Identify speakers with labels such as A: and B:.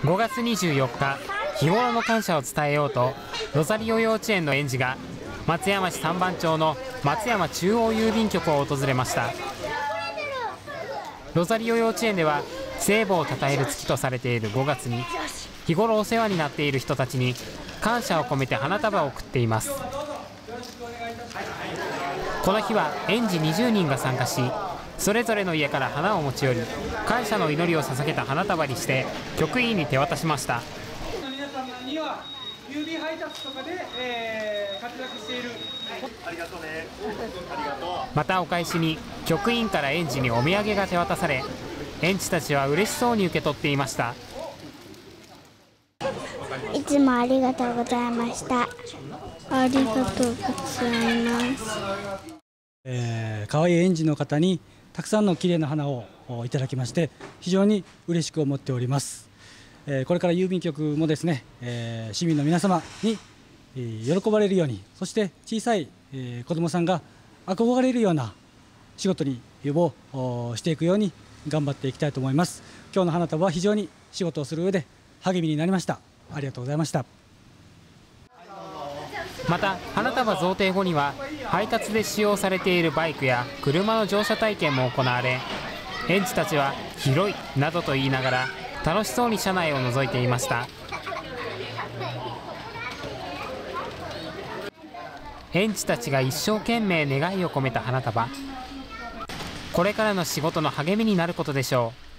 A: 5月24日、日頃の感謝を伝えようと、ロザリオ幼稚園の園児が松山市三番町の松山中央郵便局を訪れました。ロザリオ幼稚園では聖母を称える月とされている5月に、日頃お世話になっている人たちに感謝を込めて花束を贈っています。この日は園児20人が参加し、それぞれの家から花を持ち寄り、感謝の祈りを捧げた花束にして局員に手渡しました。
B: 皆様には郵便配達とかで、活躍している。ありがとうね。ありがとう。
A: またお返しに局員から園児にお土産が手渡され、園児たちは嬉しそうに受け取っていました。
C: いつもありがとうございました。ありがとうございます。
D: 可愛い園児の方にたくさんの綺麗な花をいただきまして、非常に嬉しく思っております。これから郵便局もですね、市民の皆様に喜ばれるように、そして小さい子どもさんが憧れるような仕事をしていくように頑張っていきたいと思います。今日の花束は非常に仕事をする上で励みになりました。ありがとうございました。
A: また花束贈呈後には、配達で使用されているバイクや車の乗車体験も行われ、園児たちは広いなどと言いながら楽しそうに車内を覗いていました。園児たちが一生懸命願いを込めた花束、これからの仕事の励みになることでしょう。